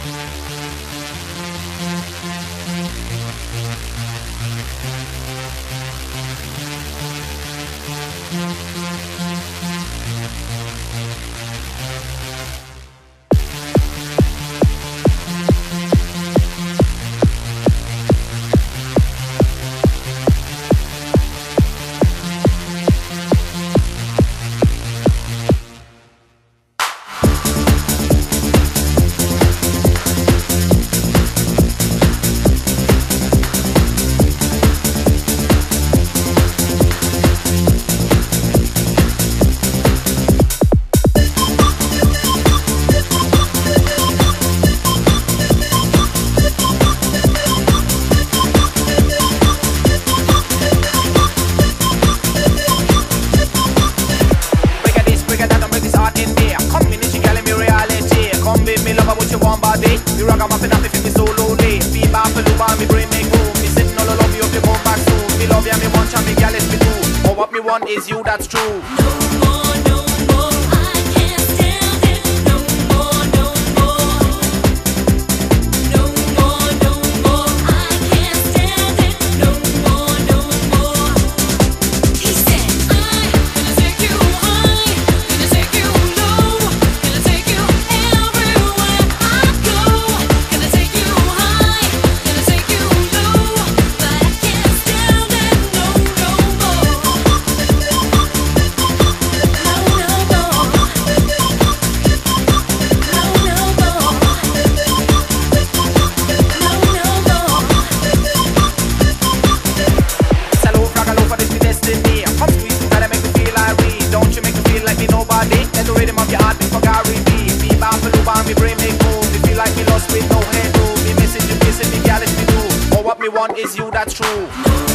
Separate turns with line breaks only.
Is you, that's true.
No more, no more, I can't stand it. No more, no more. No more, no more, I can't stand it. No more, no more. He said, I'm gonna take you high, gonna take you low, gonna take you everywhere I go. Gonna take you high, gonna take you low, but I can't stand it. No, no more.
Is you, that's true.